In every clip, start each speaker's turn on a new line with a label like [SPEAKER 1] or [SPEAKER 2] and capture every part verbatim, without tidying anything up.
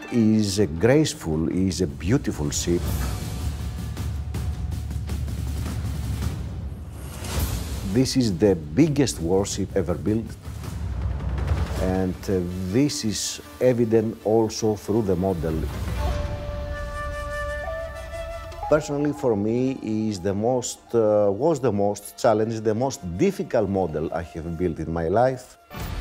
[SPEAKER 1] is a graceful, is a beautiful ship. This is the biggest warship ever built, and uh, this is evident also through the model. Personally, for me, is the most, uh, was the most challenging, the most difficult model I have built in my life.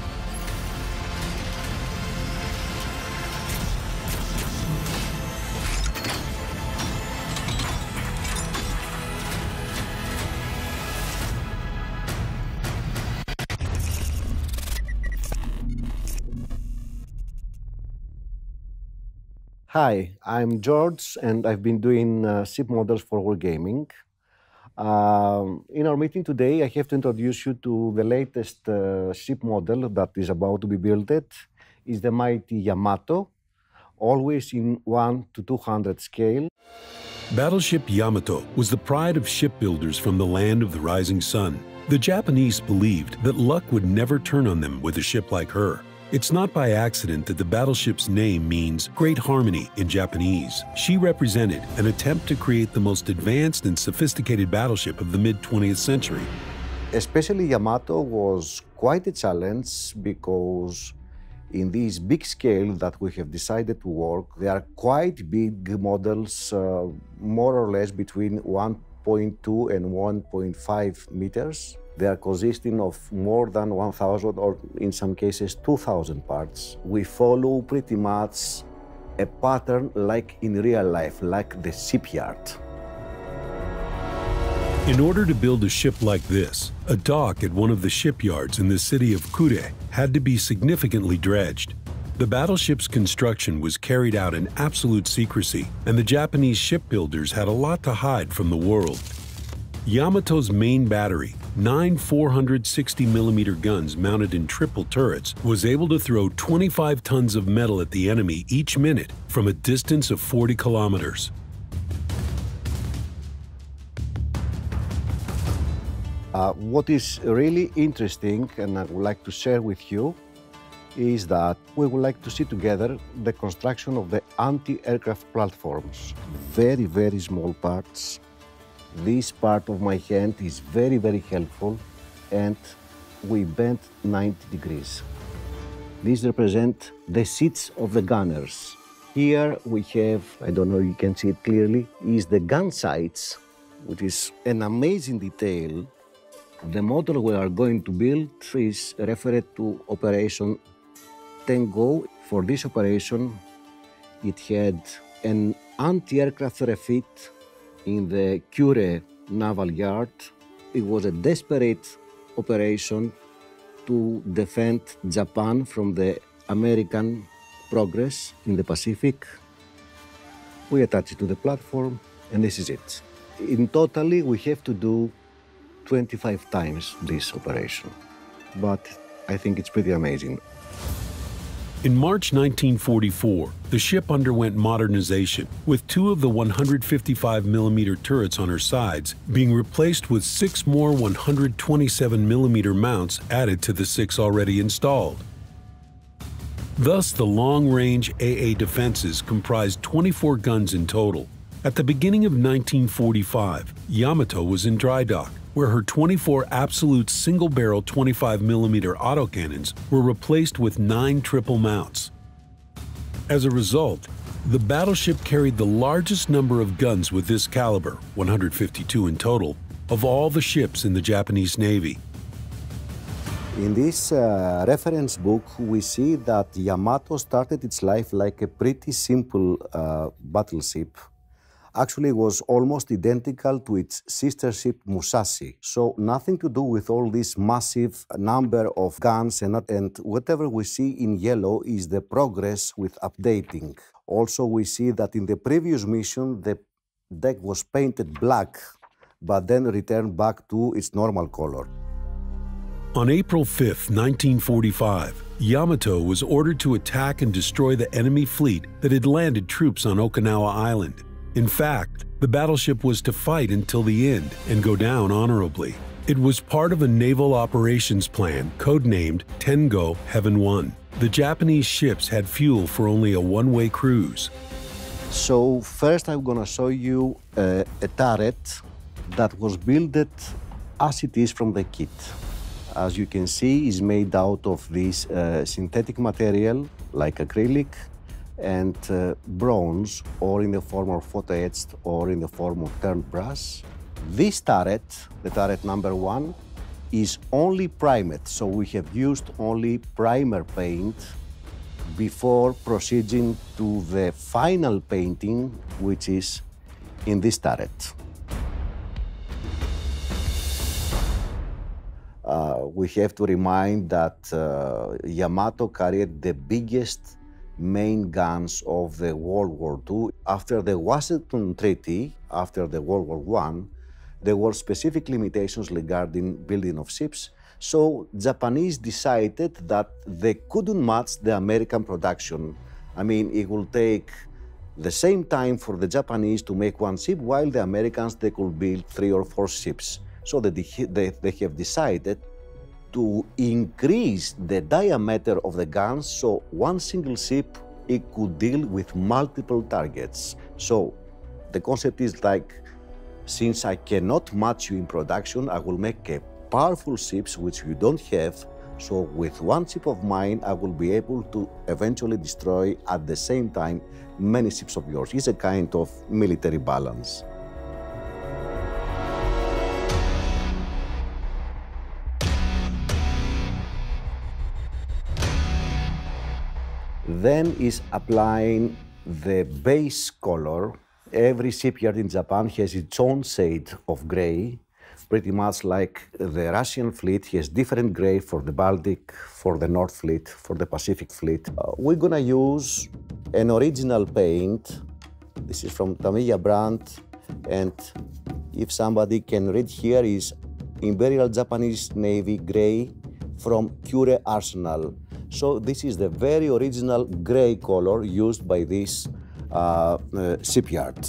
[SPEAKER 1] Hi, I'm George, and I've been doing uh, ship models for Wargaming. Um, in our meeting today, I have to introduce you to the latest uh, ship model that is about to be built. It's the mighty Yamato, always in one to two hundred scale.
[SPEAKER 2] Battleship Yamato was the pride of shipbuilders from the land of the rising sun. The Japanese believed that luck would never turn on them with a ship like her. It's not by accident that the battleship's name means Great Harmony in Japanese. She represented an attempt to create the most advanced and sophisticated battleship of the mid twentieth century.
[SPEAKER 1] Especially Yamato was quite a challenge because in this big scale that we have decided to work, they are quite big models, uh, more or less between one point two and one point five meters. They are consisting of more than one thousand or in some cases two thousand parts. We follow pretty much a pattern like in real life, like the shipyard.
[SPEAKER 2] In order to build a ship like this, a dock at one of the shipyards in the city of Kure had to be significantly dredged. The battleship's construction was carried out in absolute secrecy, and the Japanese shipbuilders had a lot to hide from the world. Yamato's main battery, nine four hundred sixty millimeter guns mounted in triple turrets, was able to throw twenty-five tons of metal at the enemy each minute from a distance of forty kilometers.
[SPEAKER 1] Uh, what is really interesting, and I would like to share with you, is that we would like to see together the construction of the anti-aircraft platforms. Very, very small parts. This part of my hand is very, very helpful, and we bent ninety degrees. These represent the seats of the gunners. Here we have, I don't know if you can see it clearly, is the gun sights, which is an amazing detail. The model we are going to build is referred to Operation Tango. For this operation, it had an anti-aircraft refit in the Kure Naval Yard. It was a desperate operation to defend Japan from the American progress in the Pacific. We attach it to the platform, and this is it. In totally, we have to do twenty-five times this operation, but I think it's pretty amazing.
[SPEAKER 2] In March nineteen forty-four, the ship underwent modernization, with two of the one hundred fifty-five millimeter turrets on her sides being replaced with six more one hundred twenty-seven millimeter mounts added to the six already installed. Thus, the long-range A A defenses comprised twenty-four guns in total. At the beginning of nineteen forty-five, Yamato was in dry dock, where her twenty-four absolute single-barrel twenty-five millimeter autocannons were replaced with nine triple mounts. As a result, the battleship carried the largest number of guns with this caliber, one hundred fifty-two in total, of all the ships in the Japanese Navy.
[SPEAKER 1] In this uh, reference book, we see that Yamato started its life like a pretty simple uh, battleship. Actually, it was almost identical to its sister ship Musashi. So nothing to do with all this massive number of guns, and, and whatever we see in yellow is the progress with updating. Also, we see that in the previous mission, the deck was painted black, but then returned back to its normal color.
[SPEAKER 2] On April fifth, nineteen forty-five, Yamato was ordered to attack and destroy the enemy fleet that had landed troops on Okinawa Island. In fact, the battleship was to fight until the end and go down honorably. It was part of a naval operations plan codenamed Tengo Heaven one. The Japanese ships had fuel for only a one-way cruise.
[SPEAKER 1] So first I'm gonna show you uh, a turret that was built as it is from the kit. As you can see, is made out of this uh, synthetic material like acrylic and uh, bronze, or in the form of photo-etched or in the form of turned brass. This turret, the turret number one, is only primed, so we have used only primer paint before proceeding to the final painting, which is in this turret. Uh, we have to remind that uh, Yamato carried the biggest main guns of the World War Two. After the Washington Treaty, after the World War One, there were specific limitations regarding building of ships, so Japanese decided that they couldn't match the American production. I mean, it will take the same time for the Japanese to make one ship, while the Americans, they could build three or four ships. So they, they, they have decided to increase the diameter of the guns, so one single ship, it could deal with multiple targets. So the concept is like, since I cannot match you in production, I will make a powerful ships which you don't have, so with one ship of mine, I will be able to eventually destroy at the same time many ships of yours. It's a kind of military balance. Then is applying the base color. Every shipyard in Japan has its own shade of gray, pretty much like the Russian fleet has different gray for the Baltic, for the North Fleet, for the Pacific Fleet. Uh, we're gonna use an original paint. This is from Tamiya brand, and if somebody can read here, is Imperial Japanese Navy gray from Kure Arsenal. So this is the very original gray color used by this uh, uh, shipyard.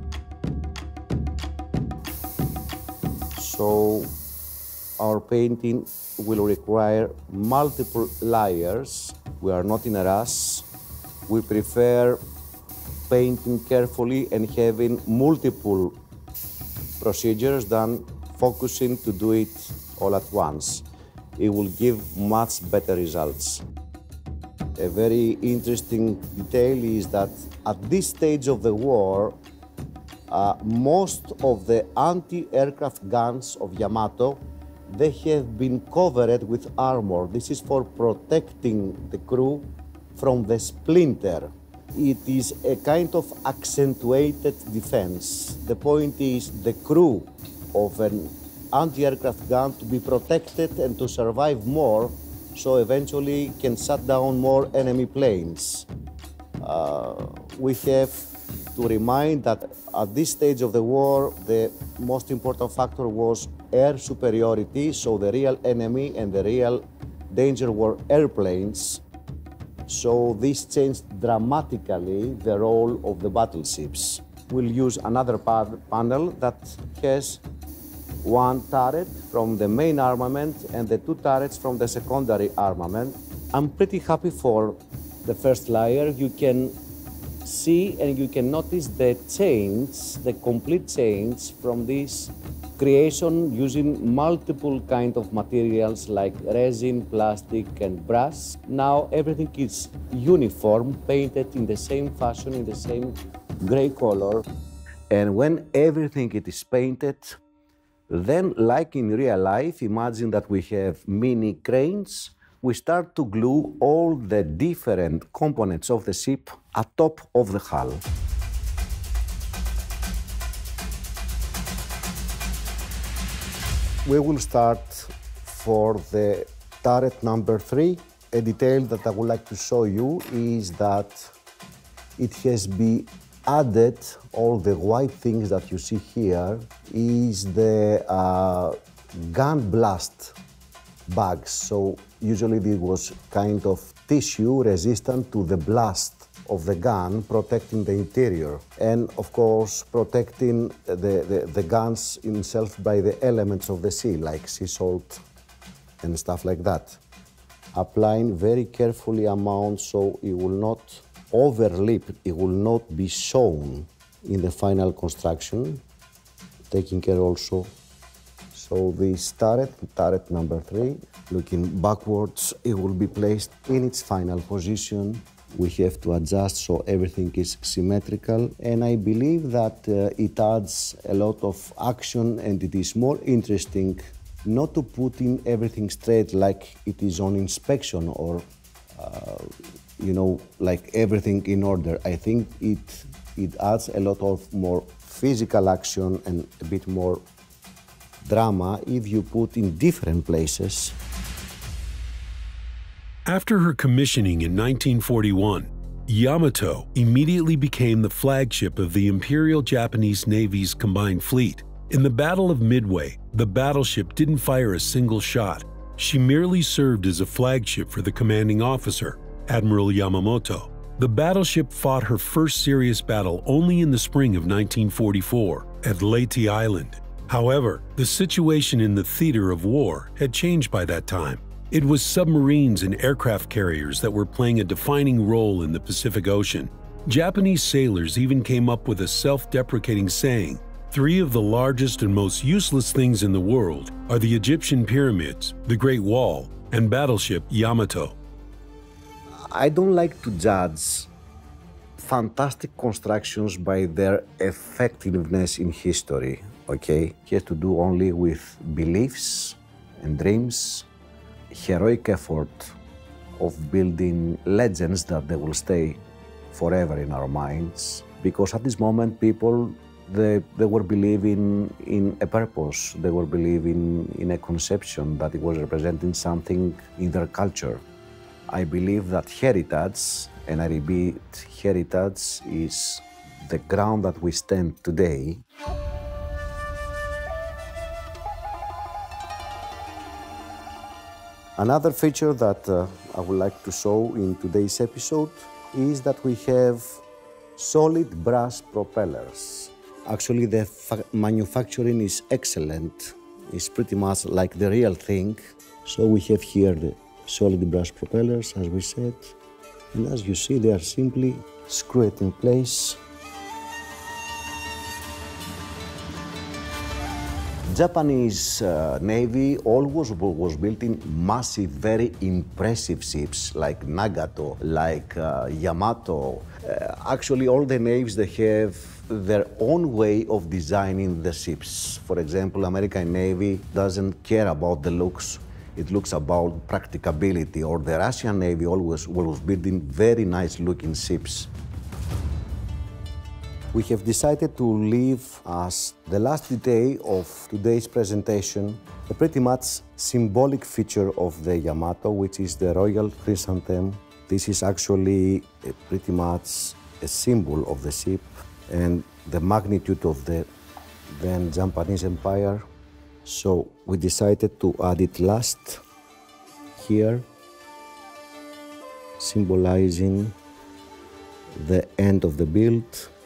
[SPEAKER 1] So our painting will require multiple layers. We are not in a rush. We prefer painting carefully and having multiple procedures than focusing to do it all at once. It will give much better results. A very interesting detail is that at this stage of the war, uh, most of the anti-aircraft guns of Yamato, they have been covered with armor. This is for protecting the crew from the splinter. It is a kind of accentuated defense. The point is the crew of an anti-aircraft gun to be protected and to survive more, so eventually can shut down more enemy planes. Uh, we have to remind that at this stage of the war, the most important factor was air superiority, so the real enemy and the real danger were airplanes. So this changed dramatically the role of the battleships. We'll use another panel that has one turret from the main armament and the two turrets from the secondary armament. I'm pretty happy for the first layer. You can see and you can notice the change, the complete change from this creation using multiple kind of materials like resin, plastic and brass. Now everything is uniform, painted in the same fashion, in the same gray color. And when everything it is painted, then, like in real life, imagine that we have mini cranes. We start to glue all the different components of the ship atop of the hull. We will start for the turret number three. A detail that I would like to show you is that it has been added, all the white things that you see here, is the uh, gun blast bags. So usually it was kind of tissue resistant to the blast of the gun, protecting the interior. And of course, protecting the, the, the guns itself by the elements of the sea, like sea salt and stuff like that. applying very carefully amount so it will not overlap, it will not be shown in the final construction, taking care also. So this turret, turret number three, looking backwards, it will be placed in its final position. We have to adjust so everything is symmetrical, and I believe that uh, it adds a lot of action, and it is more interesting not to put in everything straight like it is on inspection or, uh, you know, like everything in order. I think it, it adds a lot of more physical action and a bit more drama if you put in different places.
[SPEAKER 2] After her commissioning in nineteen forty-one, Yamato immediately became the flagship of the Imperial Japanese Navy's combined fleet. In the Battle of Midway, the battleship didn't fire a single shot. She merely served as a flagship for the commanding officer, Admiral Yamamoto. The battleship fought her first serious battle only in the spring of nineteen forty-four at Leyte Island. However, the situation in the theater of war had changed by that time. It was submarines and aircraft carriers that were playing a defining role in the Pacific Ocean. Japanese sailors even came up with a self-deprecating saying, "Three of the largest and most useless things in the world are the Egyptian pyramids, the Great Wall, and Battleship Yamato."
[SPEAKER 1] I don't like to judge fantastic constructions by their effectiveness in history, okay? It has to do only with beliefs and dreams, heroic effort of building legends that they will stay forever in our minds. Because at this moment, people, they, they were believing in a purpose, they were believing in a conception that it was representing something in their culture. I believe that heritage, and I repeat, heritage is the ground that we stand today. Another feature that uh, I would like to show in today's episode is that we have solid brass propellers. Actually, the manufacturing is excellent. It's pretty much like the real thing. So we have here the solid brass propellers, as we said. And as you see, they are simply screwed in place. Japanese uh, Navy always was building massive, very impressive ships like Nagato, like uh, Yamato. Uh, actually, all the navies, they have their own way of designing the ships. For example, American Navy doesn't care about the looks. It looks about practicability, or the Russian Navy always was building very nice-looking ships. We have decided to leave as the last detail of today's presentation a pretty much symbolic feature of the Yamato, which is the Royal Chrysanthemum. This is actually a pretty much a symbol of the ship and the magnitude of the then Japanese Empire. So we decided to add it last here, symbolizing the end of the build.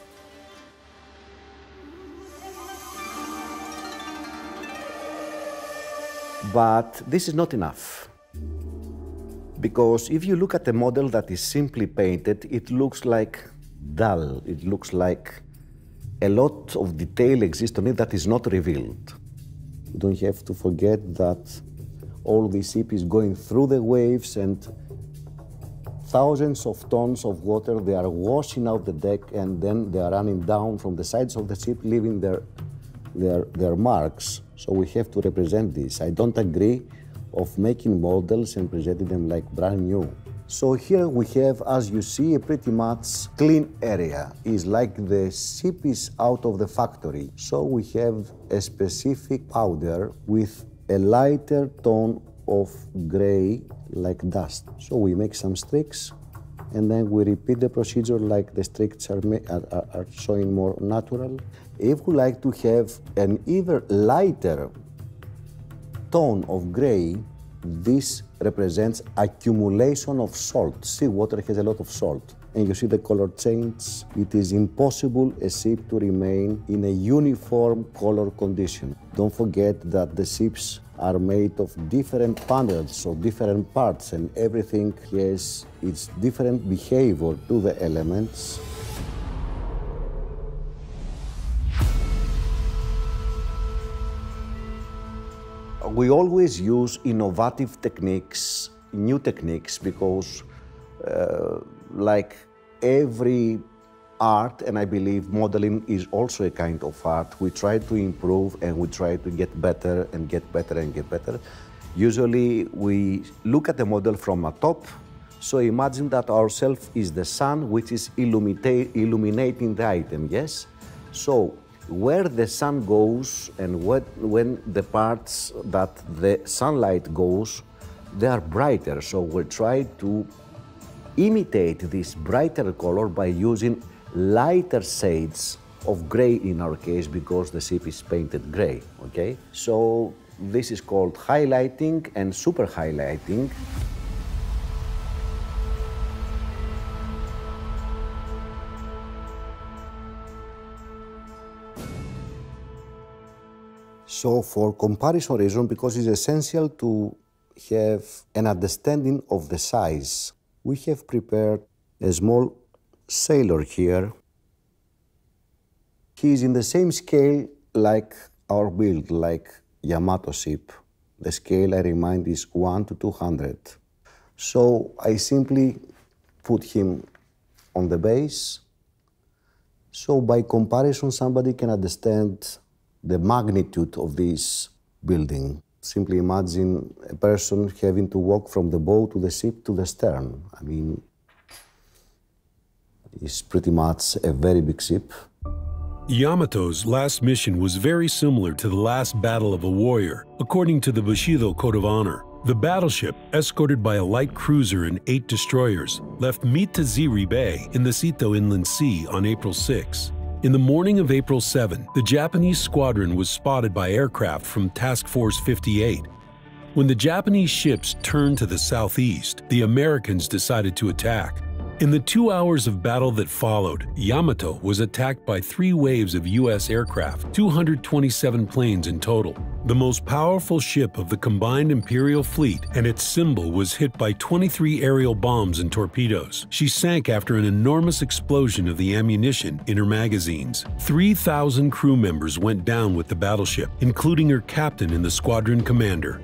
[SPEAKER 1] But this is not enough, because if you look at a model that is simply painted, it looks like dull. It looks like a lot of detail exists on it that is not revealed. You don't have to forget that all the ship is going through the waves, and thousands of tons of water, they are washing out the deck, and then they are running down from the sides of the ship, leaving their, their, their marks. So we have to represent this. I don't agree of making models and presenting them like brand new. So here we have, as you see, a pretty much clean area. It's like the ship is out of the factory. So we have a specific powder with a lighter tone of gray like dust. So we make some streaks, and then we repeat the procedure like the streaks are, are, are showing more natural. If we like to have an even lighter tone of gray, This represents accumulation of salt. Sea water has a lot of salt. And you see the color change. It is impossible a ship to remain in a uniform color condition. Don't forget that the ships are made of different panels, so different parts, and everything has its different behavior to the elements. We always use innovative techniques, new techniques, because uh, like every art, and I believe modeling is also a kind of art, we try to improve and we try to get better and get better and get better. Usually we look at the model from a top, so imagine that ourself is the sun which is illuminating the item, yes? So where the sun goes and what, when the parts that the sunlight goes, they are brighter, so we'll try to imitate this brighter color by using lighter shades of gray in our case, because the ship is painted gray, okay? So this is called highlighting and super highlighting. So for comparison reason, because it's essential to have an understanding of the size, we have prepared a small sailor here. He is in the same scale like our build, like Yamato ship. The scale, I remind, is one to two hundred. So I simply put him on the base. So by comparison, somebody can understand the magnitude of this building. Simply imagine a person having to walk from the bow to the ship to the stern. I mean, it's pretty much a very big ship.
[SPEAKER 2] Yamato's last mission was very similar to the last battle of a warrior, according to the Bushido Code of Honor. The battleship, escorted by a light cruiser and eight destroyers, left Mitsubishi Bay in the Seto Inland Sea on April sixth. In the morning of April seventh, the Japanese squadron was spotted by aircraft from Task Force fifty-eight. When the Japanese ships turned to the southeast, the Americans decided to attack. In the two hours of battle that followed, Yamato was attacked by three waves of U S aircraft, two hundred twenty-seven planes in total. The most powerful ship of the combined Imperial fleet and its symbol was hit by twenty-three aerial bombs and torpedoes. She sank after an enormous explosion of the ammunition in her magazines. three thousand crew members went down with the battleship, including her captain and the squadron commander.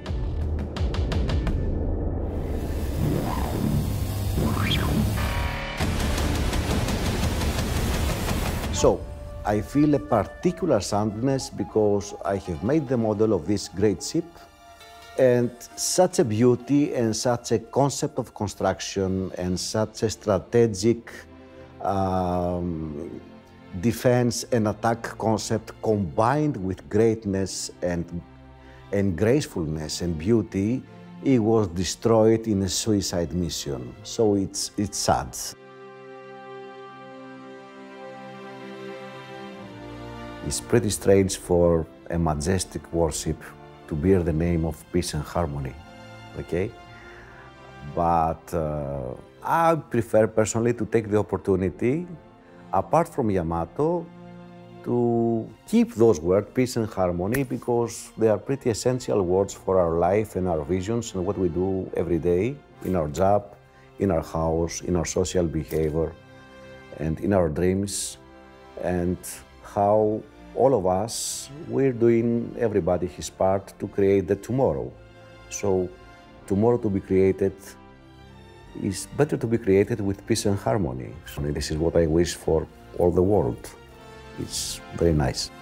[SPEAKER 1] So, I feel a particular sadness because I have made the model of this great ship, and such a beauty and such a concept of construction and such a strategic um, defense and attack concept combined with greatness and, and gracefulness and beauty, it was destroyed in a suicide mission. So it's, it's sad. It's pretty strange for a majestic warship to bear the name of peace and harmony, okay? But uh, I prefer personally to take the opportunity, apart from Yamato, to keep those words, peace and harmony, because they are pretty essential words for our life and our visions and what we do every day in our job, in our house, in our social behavior, and in our dreams, and how all of us, we're doing, everybody his part to create the tomorrow. So tomorrow to be created is better to be created with peace and harmony. So this is what I wish for all the world. It's very nice.